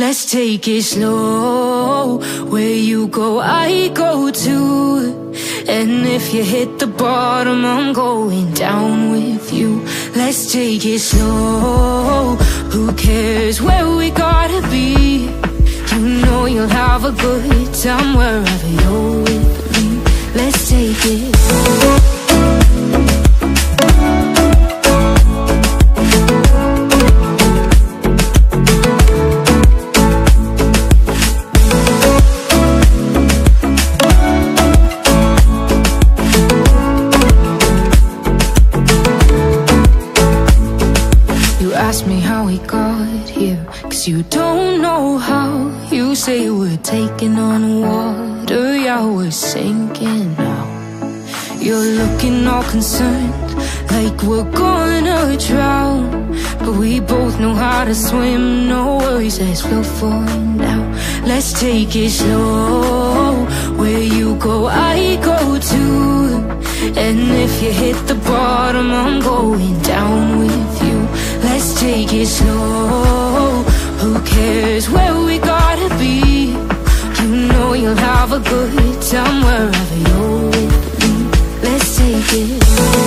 let's take it slow. Where you go, I go too. And if you hit the bottom, I'm going down with you. Let's take it slow. Who cares where we gotta be? You know you'll have a good time wherever you're with me. Let's take it. Ask me how we got here, 'cause you don't know how. You say we're taking on water, yeah, we're sinking now. You're looking all concerned, like we're gonna drown. But we both know how to swim, no worries as we'll find out. Let's take it slow. Where you go, I go too. And if you hit the bottom, I'm going down with you. Let's take it slow. Who cares where we gotta be? You know you'll have a good time wherever you're with me. Let's take it.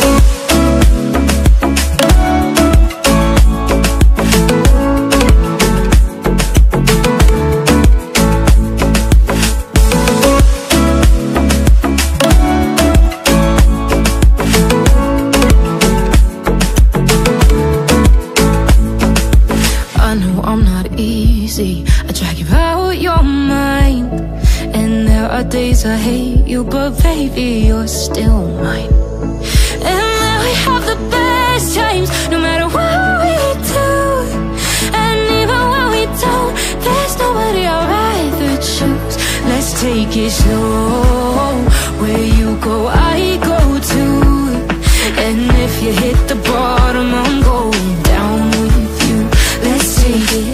I drag you out your mind, and there are days I hate you, but baby, you're still mine. And then we have the best times, no matter what we do. And even when we don't, there's nobody I'd rather choose. Let's take it slow. Where you go, I go too. And if you hit the bottom, I'm going down with you. Let's take it.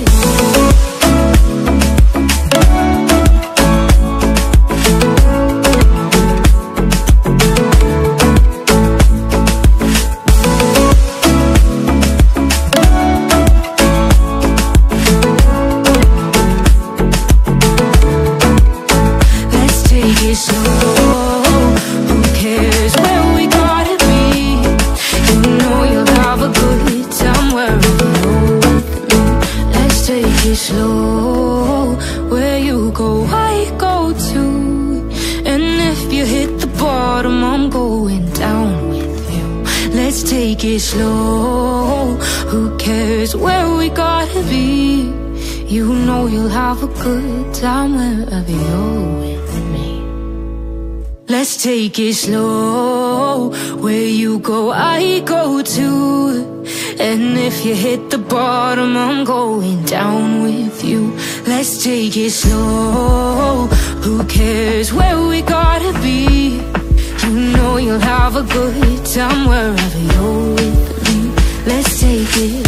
Slow, where you go, I go too. And if you hit the bottom, I'm going down with you. Let's take it slow. Who cares where we gotta be? You know you'll have a good time wherever you're with me. Let's take it slow. Where you go, I go too. And if you hit the bottom, I'm going down with you. Let's take it slow. Who cares where we gotta be? You know you'll have a good time wherever you're with me. Let's take it.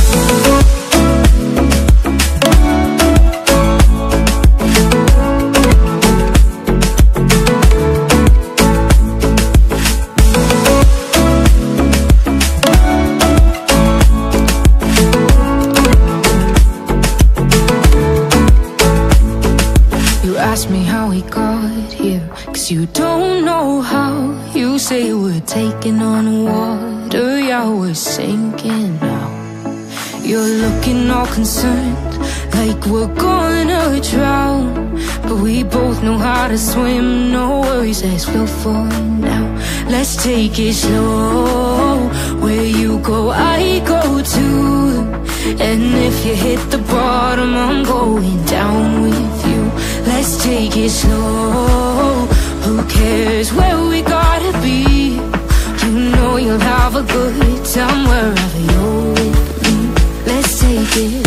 Ask me how we got here, 'cause you don't know how. You say we're taking on water, yeah, we're sinking now. You're looking all concerned, like we're gonna drown. But we both know how to swim, no worries as we'll find out. Let's take it slow. Where you go, I go too. And if you hit the bottom, I'm going down with you. Let's take it slow. Who cares where we gotta be? You know you'll have a good time wherever you're with me. Let's take it.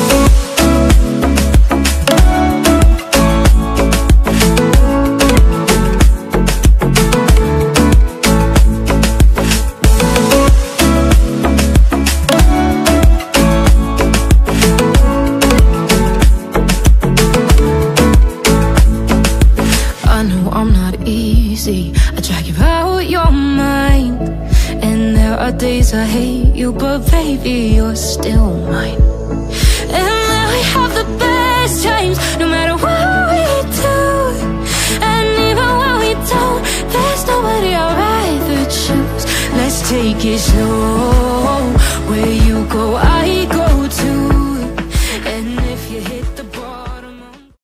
I drag you out your mind, and there are days I hate you, but baby, you're still mine. And then we have the best times, take it slow. Where you go,